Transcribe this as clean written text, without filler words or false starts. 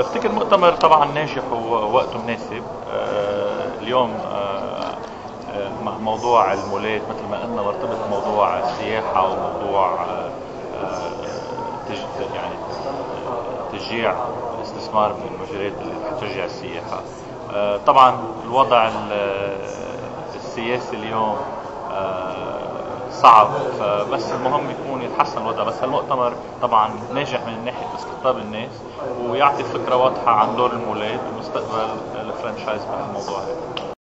بفتكر المؤتمر طبعا ناجح ووقته مناسب. اليوم مع موضوع المولات مثل ما قلنا مرتبط بموضوع السياحة وموضوع يعني تشجيع الاستثمار من المجالات اللي حتشجع السياحة. طبعا الوضع السياسي اليوم صعب، فبس المهم يكون يتحسن الوضع. بس هالمؤتمر طبعا ناجح من ناحية استقطاب الناس ويعطي فكرة واضحة عن دور المولات ومستقبل الفرنشايز بهالموضوع.